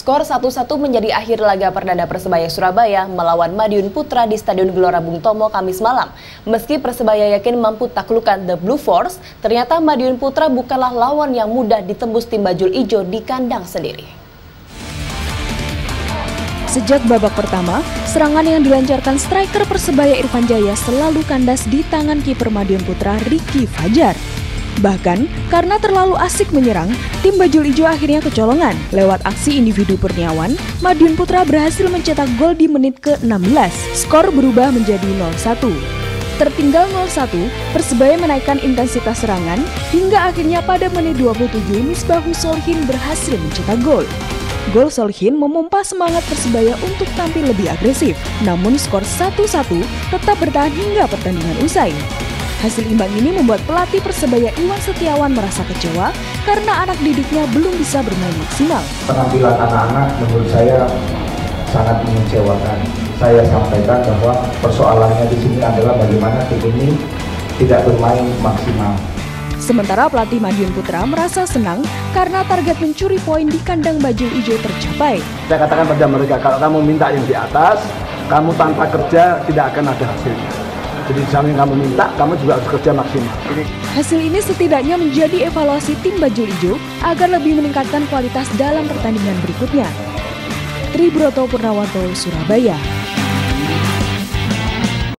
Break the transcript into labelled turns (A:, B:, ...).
A: Skor 1-1 menjadi akhir laga perdana Persebaya Surabaya melawan Madiun Putra di Stadion Gelora Bung Tomo Kamis malam. Meski Persebaya yakin mampu taklukkan The Blue Force, ternyata Madiun Putra bukanlah lawan yang mudah ditembus tim bajul ijo di kandang sendiri.
B: Sejak babak pertama, serangan yang dilancarkan striker Persebaya Irfan Jaya selalu kandas di tangan kiper Madiun Putra Ricky Fajar. Bahkan, karena terlalu asik menyerang, tim bajul ijo akhirnya kecolongan. Lewat aksi individu Kurniawan, Madiun Putra berhasil mencetak gol di menit ke-16. Skor berubah menjadi 0-1. Tertinggal 0-1, Persebaya menaikkan intensitas serangan, hingga akhirnya pada menit 27 Misbahus Solihin berhasil mencetak gol. Gol Solihin memompa semangat Persebaya untuk tampil lebih agresif. Namun skor 1-1 tetap bertahan hingga pertandingan usai. Hasil imbang ini membuat pelatih Persebaya Iwan Setiawan merasa kecewa karena anak didiknya belum bisa bermain maksimal.
C: Penampilan anak-anak menurut saya sangat mengecewakan. Saya sampaikan bahwa persoalannya di sini adalah bagaimana tim ini tidak bermain maksimal.
B: Sementara pelatih Madiun Putra merasa senang karena target mencuri poin di kandang bajul ijo tercapai.
D: Saya katakan pada mereka, kalau kamu minta yang di atas, kamu tanpa kerja tidak akan ada hasilnya. Jadi di samping kamu minta, kamu juga harus kerja maksimal.
B: Hasil ini setidaknya menjadi evaluasi tim bajul ijo agar lebih meningkatkan kualitas dalam pertandingan berikutnya. Tribroto Purnawanto, Surabaya.